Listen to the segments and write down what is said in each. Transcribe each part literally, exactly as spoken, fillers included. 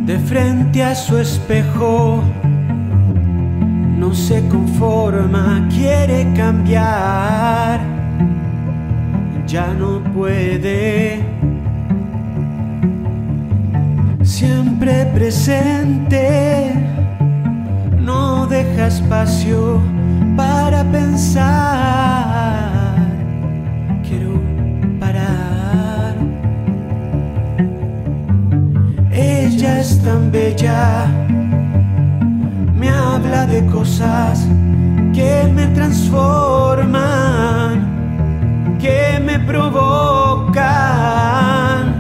de frente a su espejo. No se conforma, quiere cambiar, ya no puede. Siempre presente, no deja espacio para pensar. Quiero parar. Ella es tan bella, me habla de cosas que me transforman, que me provocan.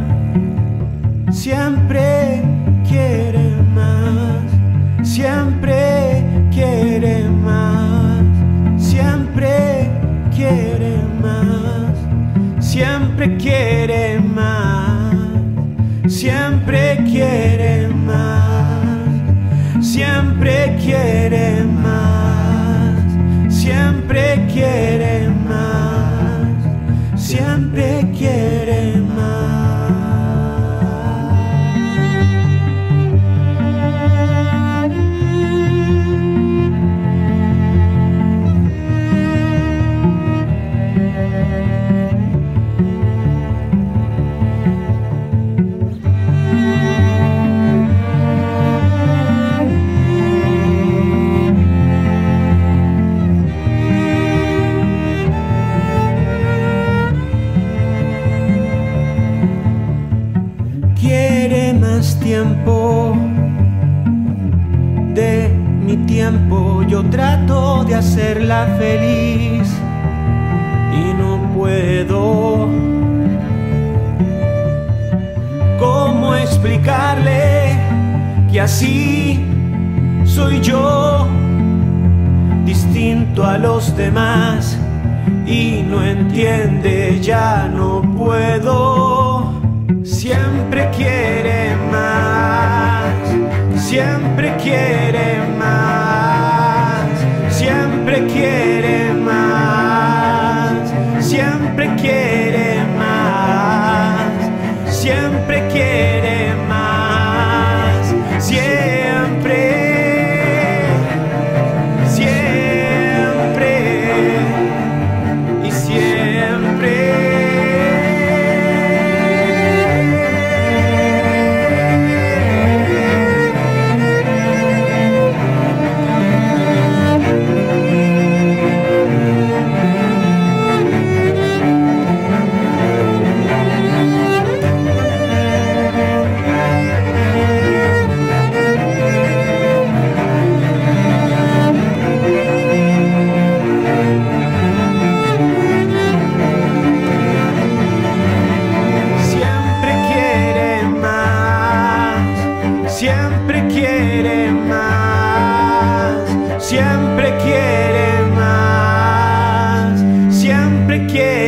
Siempre quiere más, siempre quiere más, siempre quiere más, siempre quiere más, siempre quiere más, siempre quiere más, siempre quiere más, siempre quiere más. Quiere más tiempo de mi tiempo. Yo trato de hacerla feliz y no puedo. ¿Cómo explicarle que así soy yo, distinto a los demás? Y no entiende, ya no puedo. Siempre quiere más, siempre quiere más, siempre quiere más, siempre quiere más, siempre quiere más, siempre, siempre y siempre. Siempre quiere más, siempre quiere más, siempre quiere.